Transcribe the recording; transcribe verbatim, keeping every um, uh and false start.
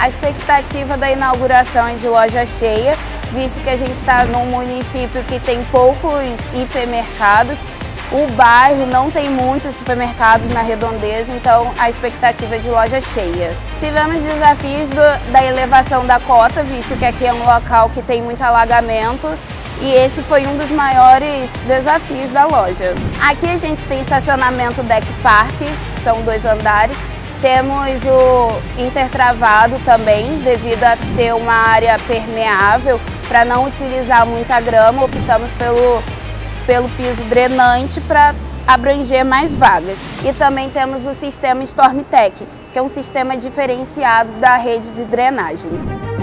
A expectativa da inauguração é de loja cheia, visto que a gente está num município que tem poucos hipermercados. O bairro não tem muitos supermercados na redondeza, então a expectativa é de loja cheia. Tivemos desafios do, da elevação da cota, visto que aqui é um local que tem muito alagamento, e esse foi um dos maiores desafios da loja. Aqui a gente tem estacionamento deck park, são dois andares. Temos o intertravado também, devido a ter uma área permeável, para não utilizar muita grama, optamos pelo pelo piso drenante para abranger mais vagas. E também temos o sistema StormTech, que é um sistema diferenciado da rede de drenagem.